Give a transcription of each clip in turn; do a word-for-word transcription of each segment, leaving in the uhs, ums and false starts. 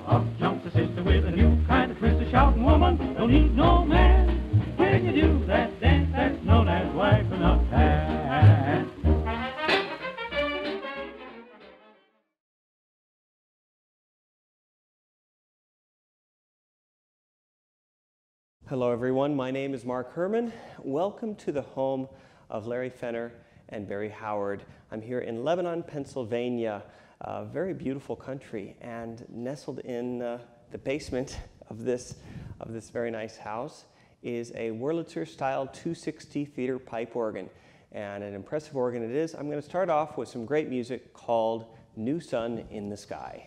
Up jumps the sister with a new kind of twist, a shouting woman, don't need no man. When you do that dance, that's known as wiping up pants. Hello everyone, my name is Mark Herman. Welcome to the home of Larry Fenner and Barry Howard. I'm here in Lebanon, Pennsylvania, a very beautiful country, and nestled in uh, the basement of this, of this very nice house is a Wurlitzer style two sixty theater pipe organ, and an impressive organ it is. I'm going to start off with some great music called New Sun in the Sky.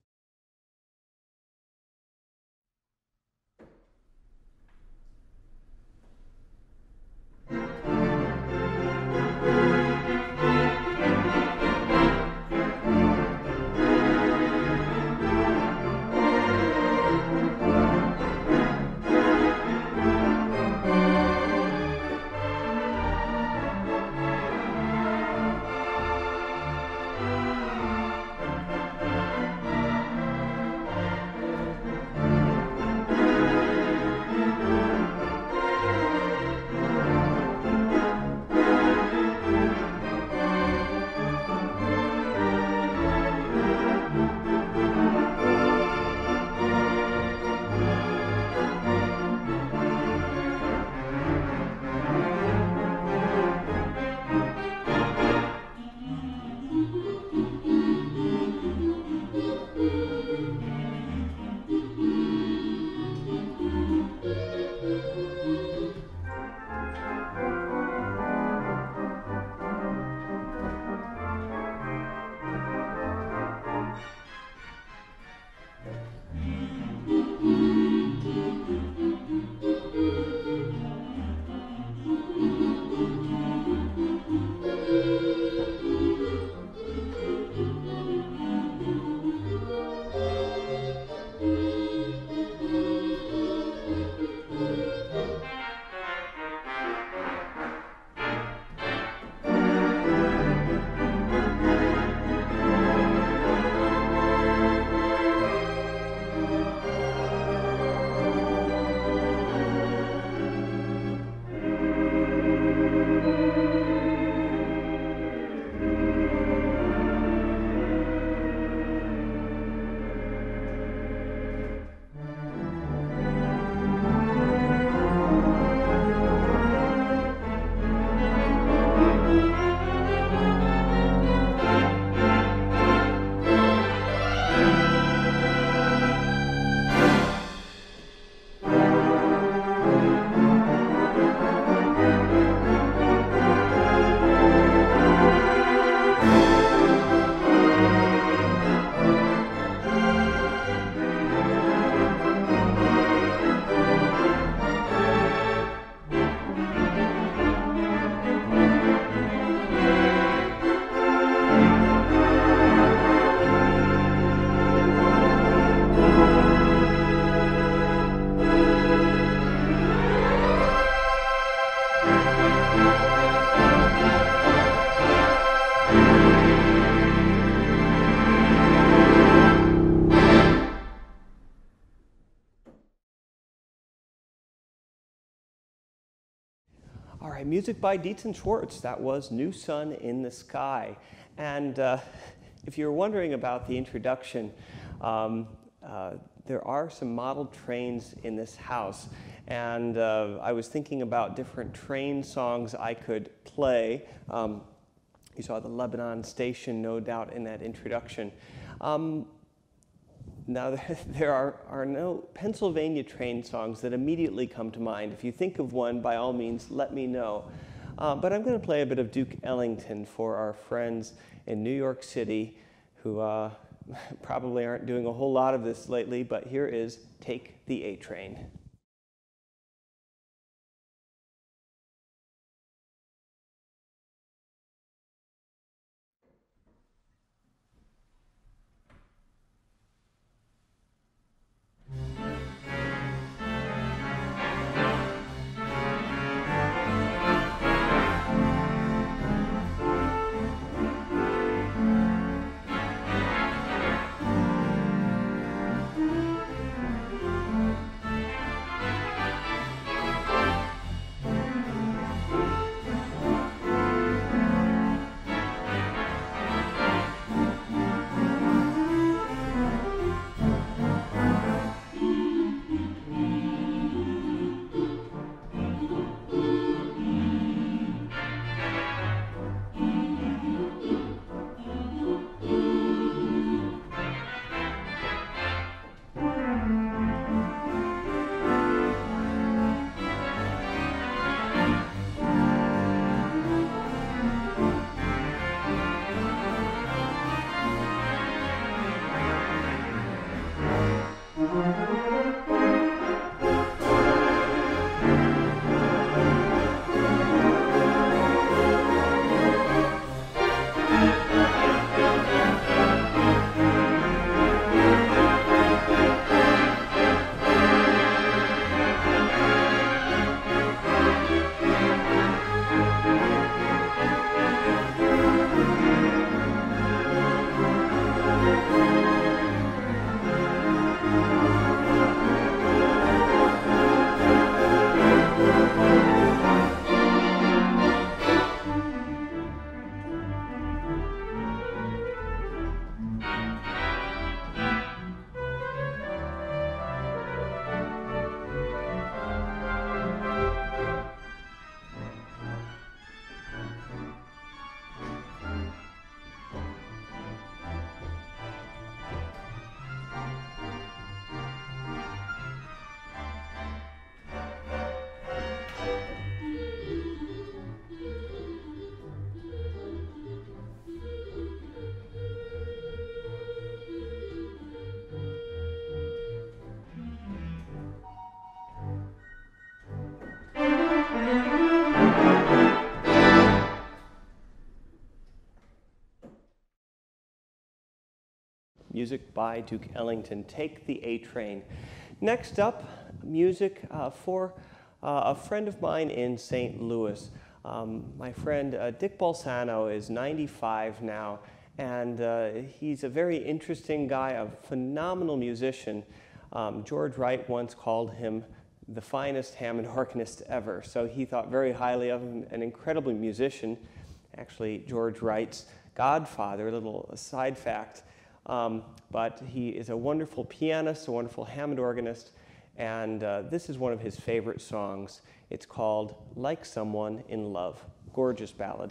All right, music by Dietz and Schwartz. That was New Sun in the Sky. And uh, if you're wondering about the introduction, um, uh, there are some model trains in this house. And uh, I was thinking about different train songs I could play. Um, you saw the Lebanon station, no doubt, in that introduction. Um, Now, there are, are no Pennsylvania train songs that immediately come to mind. If you think of one, by all means, let me know. Uh, but I'm going to play a bit of Duke Ellington for our friends in New York City who uh, probably aren't doing a whole lot of this lately, but here is Take the A Train. Music by Duke Ellington, Take the A Train. Next up, music uh, for uh, a friend of mine in Saint Louis. Um, my friend uh, Dick Balsano is ninety-five now, and uh, he's a very interesting guy, a phenomenal musician. Um, George Wright once called him the finest Hammond organist ever, so he thought very highly of him, an incredible musician. Actually, George Wright's godfather, a little side fact. Um, but he is a wonderful pianist, a wonderful Hammond organist, and uh, this is one of his favorite songs. It's called Like Someone in Love. Gorgeous ballad.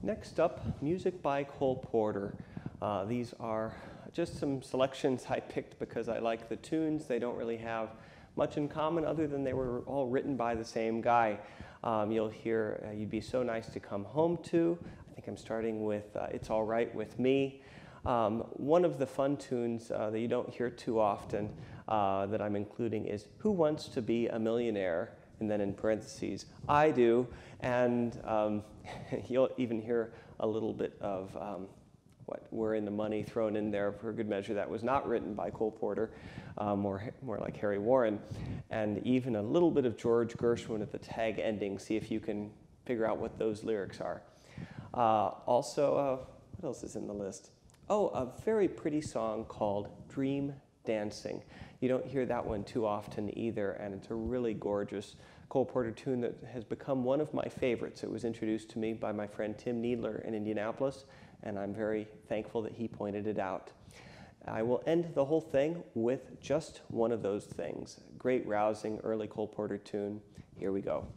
Next up, music by Cole Porter. Uh, these are just some selections I picked because I like the tunes. They don't really have much in common other than they were all written by the same guy. Um, you'll hear uh, You'd Be So Nice to Come Home To. I think I'm starting with uh, It's All Right With Me. Um, one of the fun tunes uh, that you don't hear too often uh, that I'm including is Who Wants to Be a Millionaire? And then in parentheses, I do. And um, you'll even hear a little bit of um, what We're in the Money thrown in there for good measure. That was not written by Cole Porter, uh, more, more like Harry Warren. And even a little bit of George Gershwin at the tag ending. See if you can figure out what those lyrics are. Uh, also, uh, what else is in the list? Oh, a very pretty song called Dream Dancing. You don't hear that one too often either, and it's a really gorgeous Cole Porter tune that has become one of my favorites. It was introduced to me by my friend Tim Needler in Indianapolis, and I'm very thankful that he pointed it out. I will end the whole thing with just one of those things. Great, rousing, early Cole Porter tune. Here we go.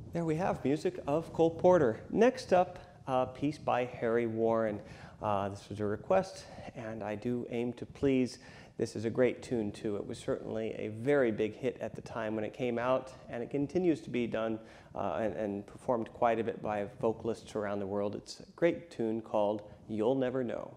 There we have music of Cole Porter. Next up, a piece by Harry Warren. Uh, this was a request, and I do aim to please. This is a great tune, too. It was certainly a very big hit at the time when it came out, and it continues to be done uh, and, and performed quite a bit by vocalists around the world. It's a great tune called You'll Never Know.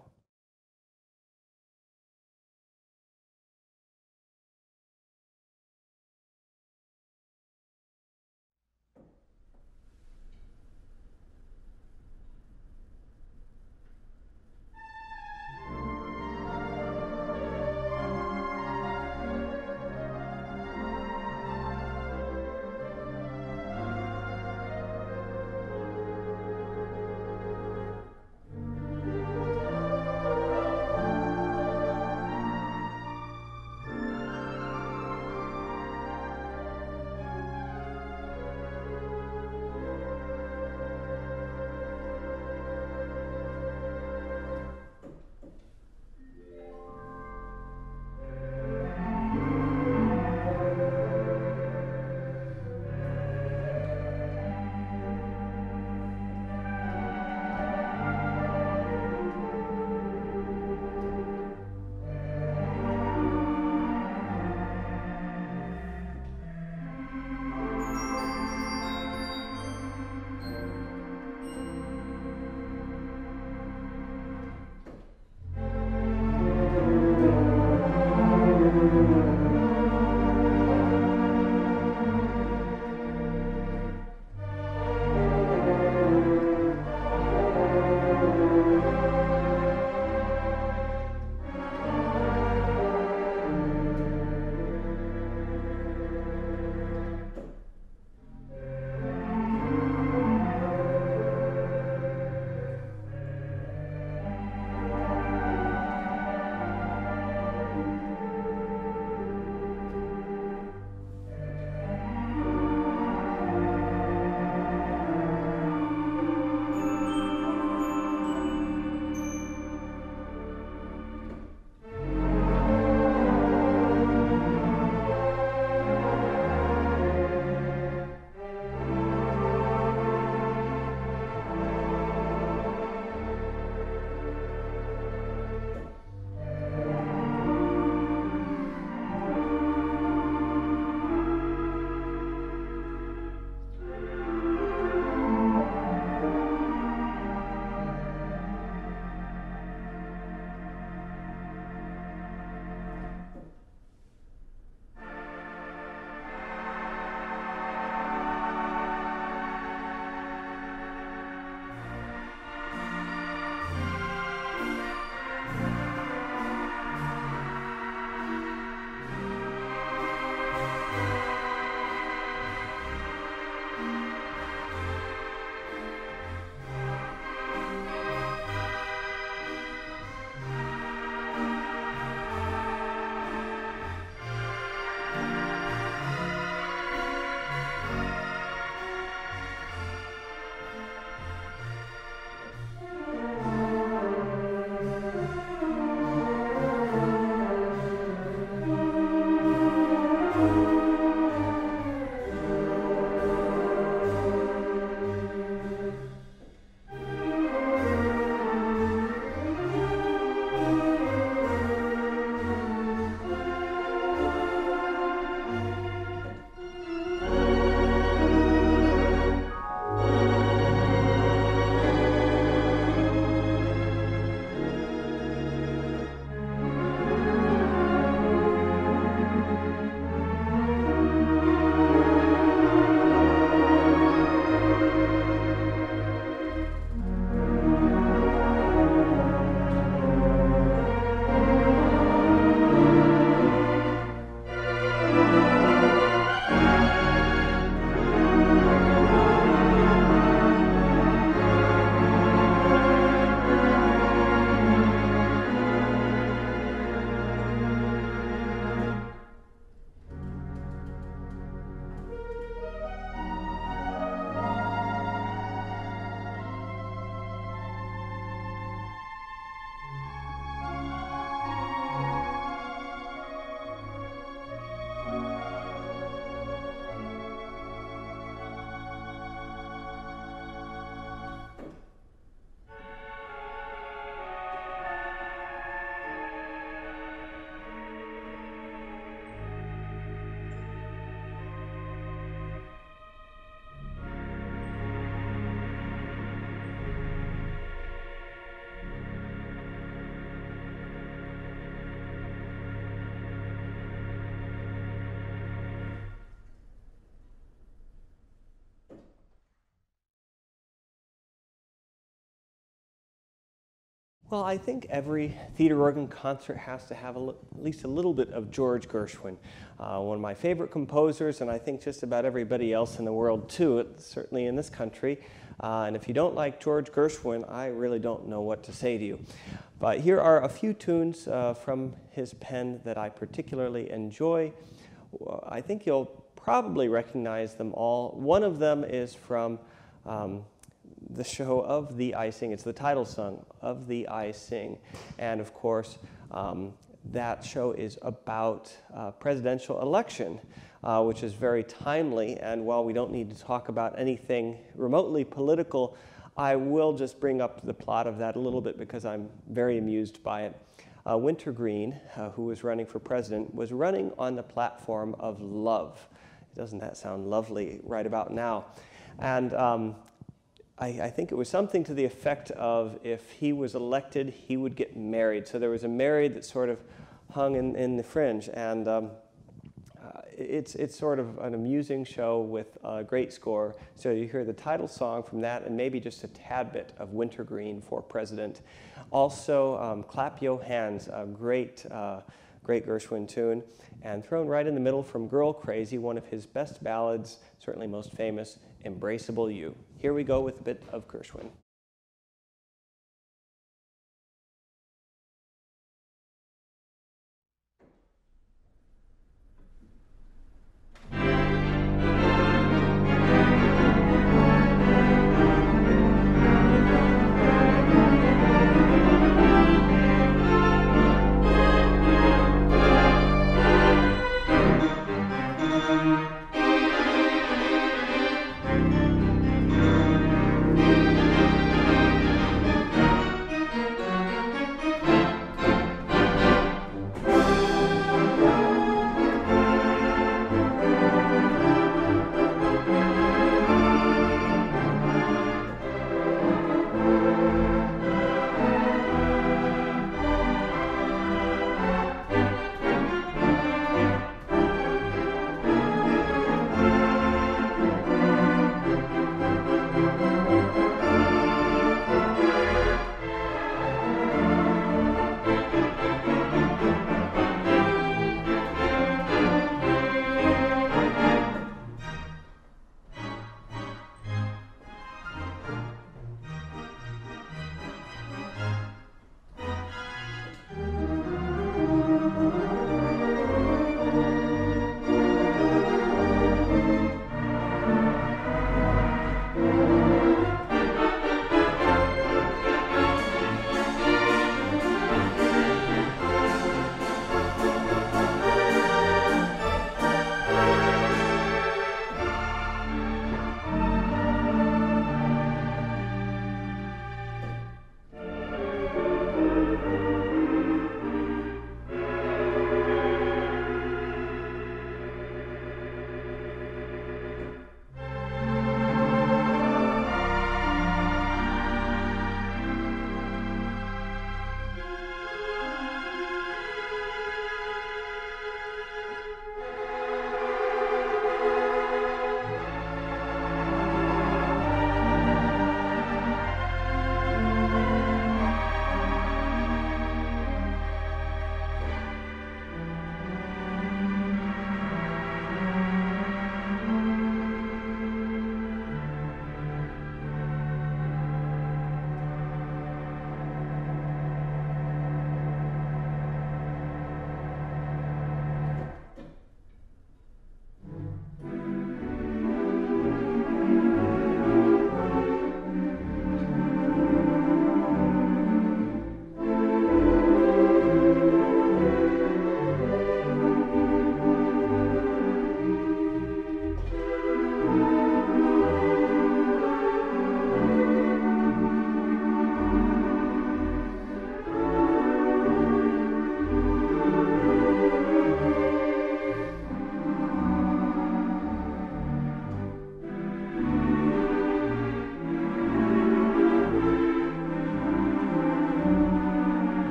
Well, I think every theater organ concert has to have a li- at least a little bit of George Gershwin, uh, one of my favorite composers, and I think just about everybody else in the world too, it, certainly in this country. Uh, and if you don't like George Gershwin, I really don't know what to say to you. But here are a few tunes uh, from his pen that I particularly enjoy. I think you'll probably recognize them all. One of them is from um, the show Of Thee I Sing. It's the title song, Of Thee I Sing. And of course, um, that show is about uh, presidential election, uh, which is very timely. And while we don't need to talk about anything remotely political, I will just bring up the plot of that a little bit because I'm very amused by it. Uh, Wintergreen, uh, who was running for president, was running on the platform of love. Doesn't that sound lovely right about now? And um, I, I think it was something to the effect of if he was elected, he would get married. So there was a married that sort of hung in, in the fringe. And um, uh, it's, it's sort of an amusing show with a great score. So you hear the title song from that and maybe just a tad bit of Wintergreen for President. Also, um, Clap Yo Hands, a great, uh, great Gershwin tune. And thrown right in the middle from Girl Crazy, one of his best ballads, certainly most famous, Embraceable You. Here we go with a bit of Gershwin.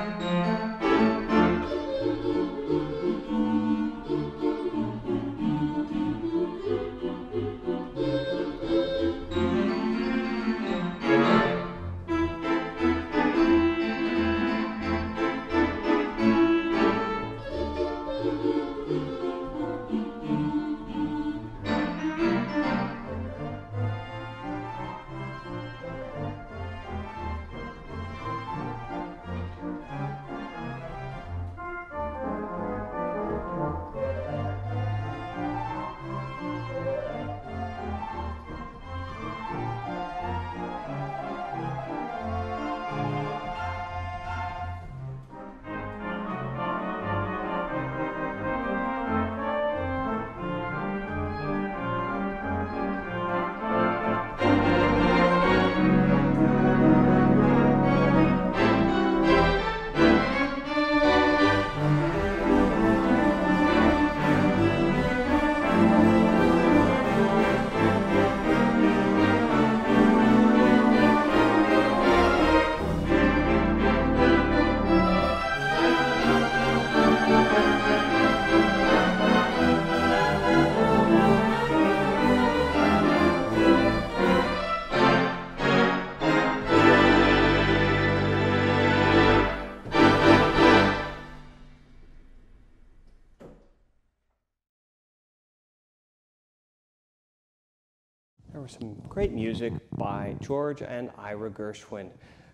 There was some great music by George and Ira Gershwin.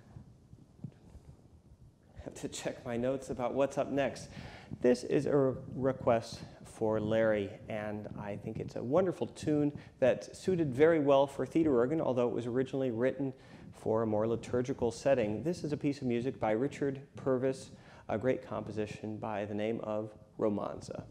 I have to check my notes about what's up next. This is a request for Larry, and I think it's a wonderful tune that suited very well for theater organ, although it was originally written for a more liturgical setting. This is a piece of music by Richard Purvis, a great composition by the name of Romanza.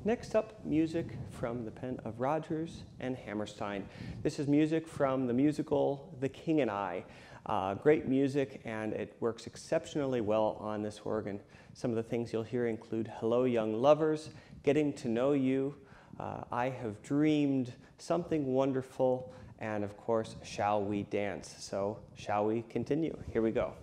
Next up, music from the pen of Rodgers and Hammerstein. This is music from the musical The King and I. Uh, great music, and it works exceptionally well on this organ. Some of the things you'll hear include Hello Young Lovers, Getting to Know You, uh, I Have Dreamed, Something Wonderful, and of course, Shall We Dance? So, shall we continue? Here we go.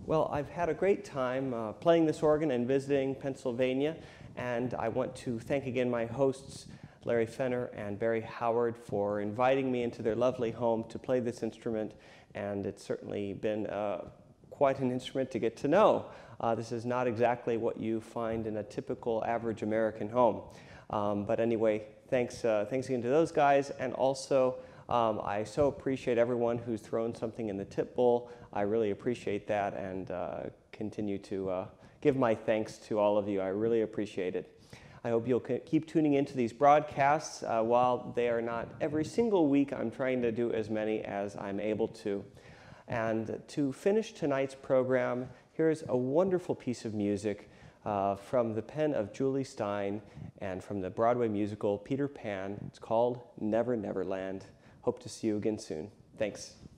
Well, I've had a great time uh, playing this organ and visiting Pennsylvania, and I want to thank again my hosts, Larry Fenner and Barry Howard, for inviting me into their lovely home to play this instrument, and it's certainly been uh, quite an instrument to get to know. Uh, this is not exactly what you find in a typical average American home. Um, but anyway, thanks, uh, thanks again to those guys, and also um, I so appreciate everyone who's thrown something in the tip bowl. I really appreciate that, and uh, continue to uh, give my thanks to all of you. I really appreciate it. I hope you'll keep tuning into these broadcasts. Uh, while they are not every single week, I'm trying to do as many as I'm able to. And to finish tonight's program, here's a wonderful piece of music uh, from the pen of Julie Stein and from the Broadway musical Peter Pan. It's called Never Never Land. Hope to see you again soon. Thanks.